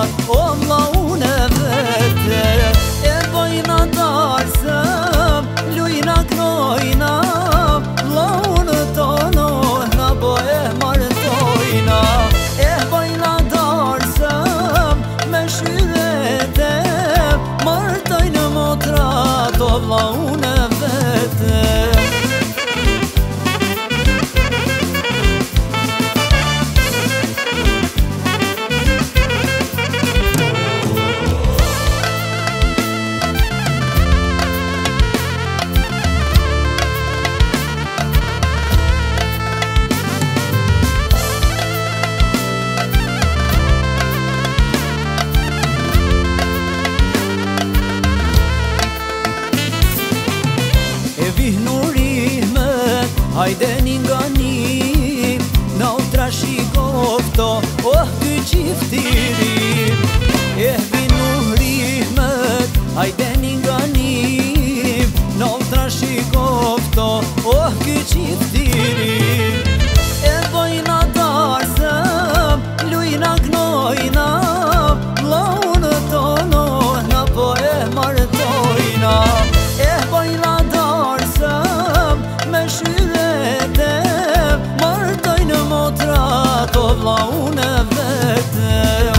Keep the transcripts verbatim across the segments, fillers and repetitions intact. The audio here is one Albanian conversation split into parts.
o vlla une vete. E bojna darsëm, lujna knojna, vlla unë tono, na po e martojna. E bojna darsëm, me shyrete, martojnë motrat, o vlla une vete. Hajdeni nga një, na u trashikofto, oh ky qiftiri. E vinu rihmet, hajdeni nga një, na u trashikofto, oh ky qiftiri. E bojna darsëm, lujna knojna, vlla unë tono, na po e martojna. E bojna darsëm, me shyrete, martojnë motrat, o vlla une vete.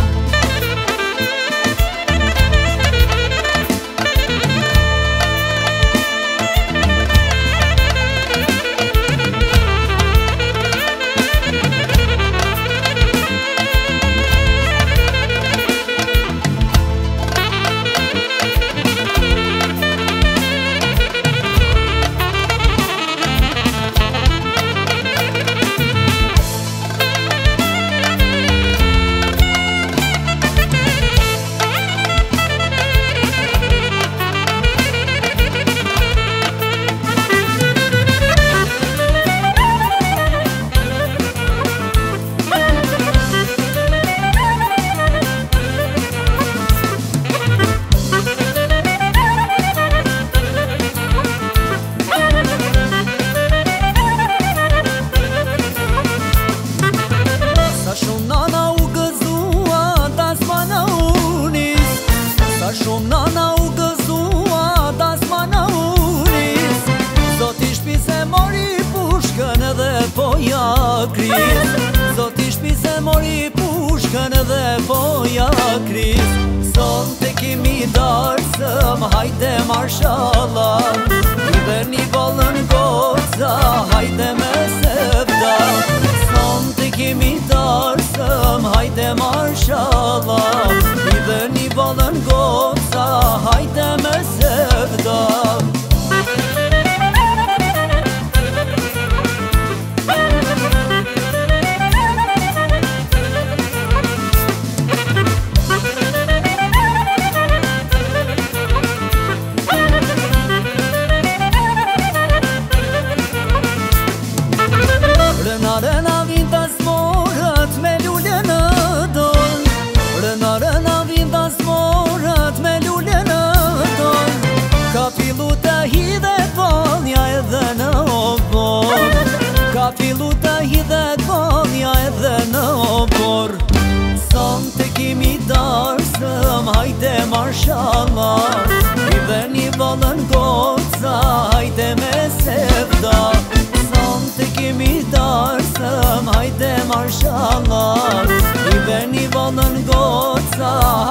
Shumë nana u gëzua, tas mana unis, Zot i shpise mori pushkën edhe po ja kris. Zot i shpise mori pushkën edhe po ja kris. Son te kimi darsëm, hajde marshallah, i dhe një bollën goca, hajde me sevda. Son te kimi darsëm, hajde marshallah, i dhe një bollën goca, hajde me sevda. Rëna rëna vinta smorët me lule në don. Rëna rëna vinta smorët me lule në don. Ka fillu të hidhet vonja edhe në obor. Ka fillu të hidhet vonja edhe në obor. Son të kimi darsëm, hajde marshallah, i dhe një bollën goca, hajde me sevda. Son të kimi darsëm, hajde marshallah, i dhe një bollën goca,